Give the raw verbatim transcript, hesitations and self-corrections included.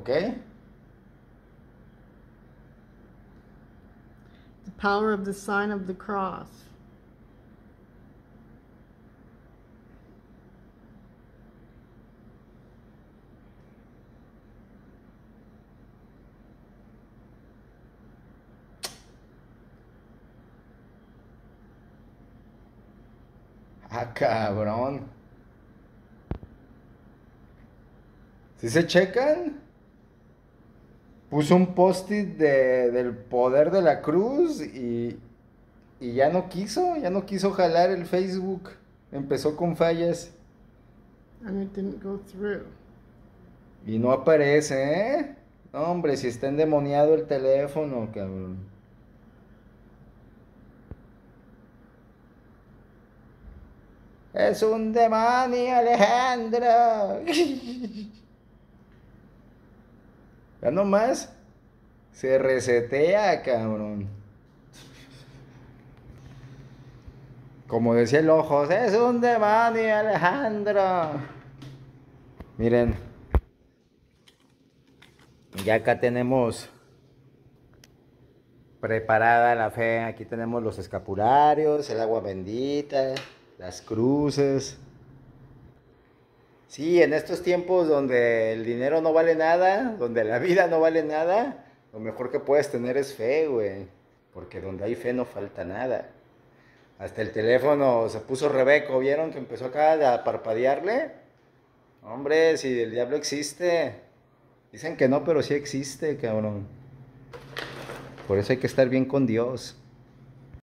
¿Ok? The power of the sign of the cross. Ah, cabrón. ¿Sí se checan? Puso un post-it de, del poder de la cruz y, y ya no quiso, ya no quiso jalar el Facebook. Empezó con fallas. And it didn't go through. Y no aparece, ¿eh? No, hombre, si está endemoniado el teléfono, cabrón. Es un demonio, Alejandro. Ya nomás se resetea, cabrón. Como decía el Ojos, es un demonio, Alejandro. Miren, ya acá tenemos preparada la fe. Aquí tenemos los escapularios, el agua bendita, las cruces. Sí, en estos tiempos donde el dinero no vale nada, donde la vida no vale nada, lo mejor que puedes tener es fe, güey. Porque donde hay fe no falta nada. Hasta el teléfono se puso Rebeco, ¿vieron que empezó acá a parpadearle? Hombre, si el diablo existe. Dicen que no, pero sí existe, cabrón. Por eso hay que estar bien con Dios.